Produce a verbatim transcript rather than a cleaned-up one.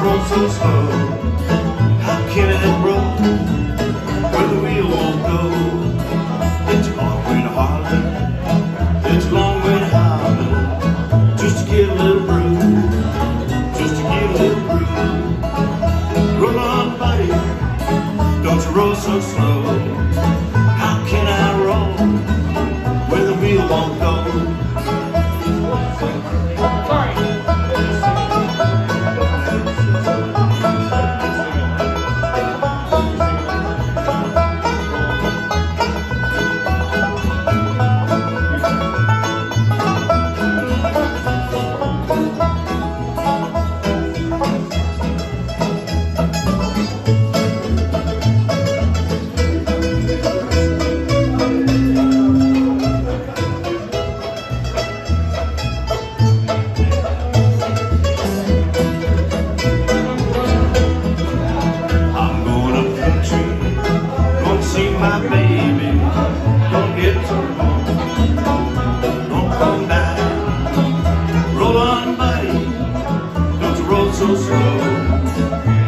roll so slow? How can it roll when the wheel won't go? It's a long way to Harlem, it's a long way to Harlem, just to get a little brew, just to get a little brew. Roll on, buddy, don't you roll so slow. How can I roll when the wheel won't go? My baby, don't get so wrong, don't come back. Roll on, buddy, don't you roll so slow.